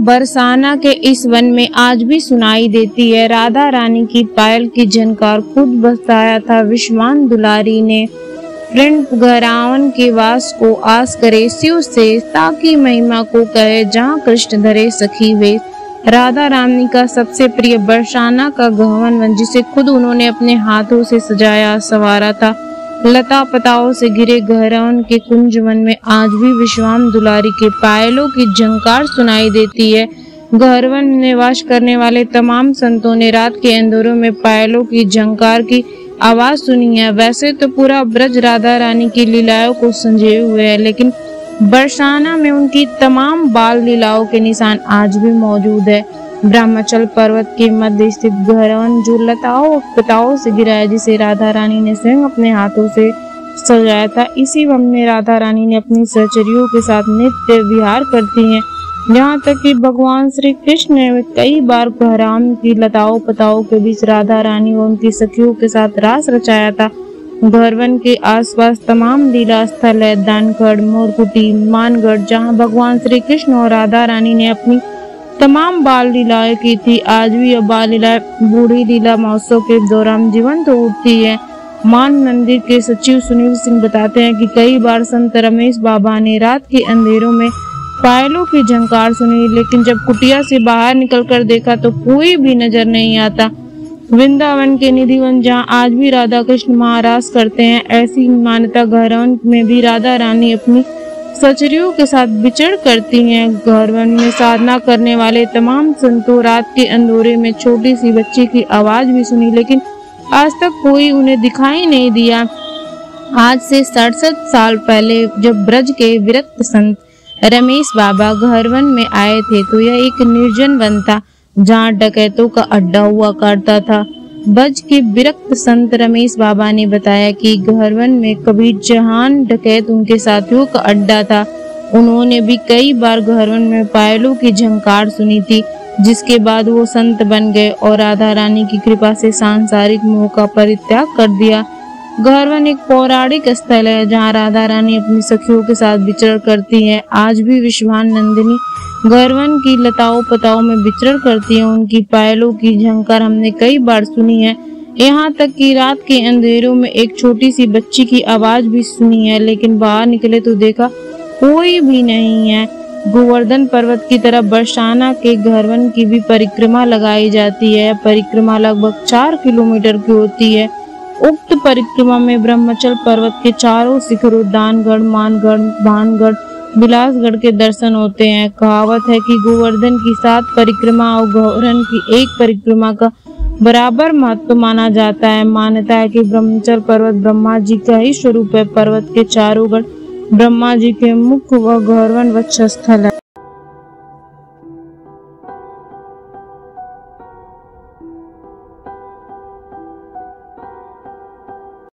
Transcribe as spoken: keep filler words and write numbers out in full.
बरसाना के इस वन में आज भी सुनाई देती है राधा रानी की पायल की झनकार। खुद बताया था विश्वान दुलारी ने, प्रिंट गहरावन के वास को आस करे शिव से, ताकि महिमा को कहे जहाँ कृष्ण धरे सखी वे। राधा रानी का सबसे प्रिय बरसाना का गहन वन, जिसे खुद उन्होंने अपने हाथों से सजाया संवारा था। लता पताओं से घिरे गहरावन के कुंज वन में आज भी विश्वाम दुलारी के पायलों की झंकार सुनाई देती है। गहरवन में निवास करने वाले तमाम संतों ने रात के अंधेरों में पायलों की झंकार की आवाज सुनी है। वैसे तो पूरा ब्रज राधा रानी की लीलाओं को संजोए हुए है, लेकिन बरसाना में उनकी तमाम बाल लीलाओं के निशान आज भी मौजूद है। ब्रह्मचल पर्वत के मध्य स्थित गहरवन जो लताओं पताओं से घिरा है, जिसे राधा रानी ने स्वयं अपने हाथों से सजाया था। इसी वन में राधा रानी ने अपनी सहचरियों के साथ नित्य विहार करती हैं। यहाँ तक कि भगवान श्री कृष्ण ने कई बार गहरावन की लताओं पताओं के बीच राधा रानी और उनकी सखियों के साथ रास रचाया था। गहरवन के आसपास तमाम लीला स्थल है, दानगढ़, मोरकुटी, मानगढ़, जहाँ भगवान श्री कृष्ण और राधा रानी ने अपनी तमाम बाल लीलाएं की थी। आज भी यह बाल लीलाएं बूढ़ी लीला महोत्सव के दौरान जीवंत उठती है। मान मंदिर के सचिव सुनील सिंह बताते हैं कि कई बार संत रमेश बाबा ने रात के अंधेरों में पायलों की झंकार सुनी, लेकिन जब कुटिया से बाहर निकलकर देखा तो कोई भी नजर नहीं आता। वृंदावन के निधिवन, जहाँ आज भी राधा कृष्ण महाराज करते हैं, ऐसी मान्यता गहरवन में भी राधा रानी अपनी सचरियों के साथ विचरण करती हैं। गहरवन में साधना करने वाले तमाम संतों रात के अंधेरे में छोटी सी बच्ची की आवाज भी सुनी, लेकिन आज तक कोई उन्हें दिखाई नहीं दिया। आज से सड़सठ साल पहले जब ब्रज के विरक्त संत रमेश बाबा गहरवन में आए थे, तो यह एक निर्जन वन था जहाँ डकैतों का अड्डा हुआ करता था। ब्रज के विरक्त संत रमेश बाबा ने बताया कि गहरवन में कबीर जहान डकैत उनके साथियों का अड्डा था। उन्होंने भी कई बार गहरवन में पायलों की झंकार सुनी थी, जिसके बाद वो संत बन गए और राधा रानी की कृपा से सांसारिक मोह का परित्याग कर दिया। गहरवन एक पौराणिक स्थल है जहाँ राधा रानी अपनी सखियों के साथ विचरण करती है। आज भी विश्वान नंदिनी गहरवन की लताओं पताओं में विचरण करती है। उनकी पायलों की झंकार हमने कई बार सुनी है, यहाँ तक कि रात के अंधेरों में एक छोटी सी बच्ची की आवाज भी सुनी है, लेकिन बाहर निकले तो देखा कोई भी नहीं है। गोवर्धन पर्वत की तरफ बरसाना के गहरवन की भी परिक्रमा लगाई जाती है। परिक्रमा लगभग चार किलोमीटर की होती है। उक्त परिक्रमा में ब्रह्मचल पर्वत के चारों शिखरों दानगढ़, मानगढ़, भानगढ़, बिलासगढ़ के दर्शन होते हैं। कहावत है कि गोवर्धन की सात परिक्रमा और गहरवन की एक परिक्रमा का बराबर महत्व माना जाता है। मान्यता है कि ब्रह्मचल पर्वत ब्रह्मा जी का ही स्वरूप है। पर्वत के चारों गढ़ ब्रह्मा जी के मुख्य व गहरवन वक्षस्थल है।